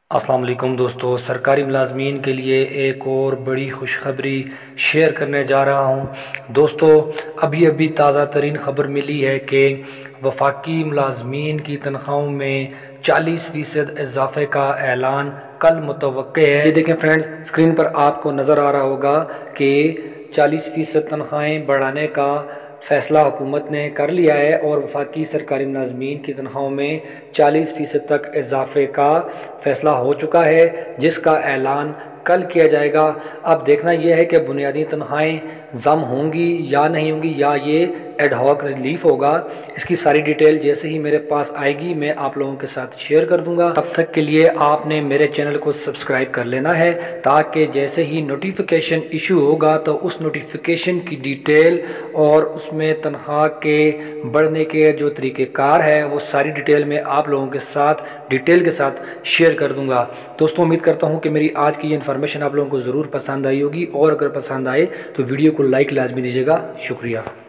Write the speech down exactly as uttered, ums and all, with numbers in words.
السلام علیکم دوستو، سرکاری ملازمین کے لیے ایک اور بڑی خوشخبری شیئر کرنے جا رہا ہوں۔ دوستو، ابھی ابھی تازہ ترین خبر ملی ہے کہ وفاقی ملازمین کی تنخواہوں میں چالیس فیصد اضافے کا اعلان کل متوقع ہے۔ یہ دیکھیں فرینڈز، اسکرین پر آپ کو نظر آ رہا ہوگا کہ چالیس فیصد تنخواہیں بڑھانے کا فیصلہ حکومت نے کر لیا ہے اور وفاقی سرکاری ملازمین کی تنخواہوں میں چالیس فیصد تک اضافے کا فیصلہ ہو چکا ہے، جس کا اعلان کل کیا جائے گا۔ اب دیکھنا یہ ہے کہ بنیادی تنخواہیں ضم ہوں گی یا نہیں ہوں گی، یا یہ ایڈ ہاک ریلیف ہوگا۔ اس کی ساری ڈیٹیل جیسے ہی میرے پاس آئے گی میں آپ لوگوں کے ساتھ شیئر کر دوں گا۔ تب تک کے لیے آپ نے میرے چینل کو سبسکرائب کر لینا ہے، تاکہ جیسے ہی نوٹیفیکیشن ایشو ہوگا تو اس نوٹیفیکیشن کی ڈیٹیل اور اس میں تنخواہ کے بڑھنے کے جو طریقہ کار ہے وہ ساری ڈیٹیل میں آپ لوگوں کے ساتھ ڈیٹیل کے ساتھ شیئر کر دوں گا۔ دوستوں، امید کرتا ہوں کہ میری آج کی یہ انفارمیشن آپ لوگوں کو ضرور پسند آئی ہوگی، اور اگر پسند آئے تو ویڈیو کو لائک لازمی دیجیے گا۔ شکریہ۔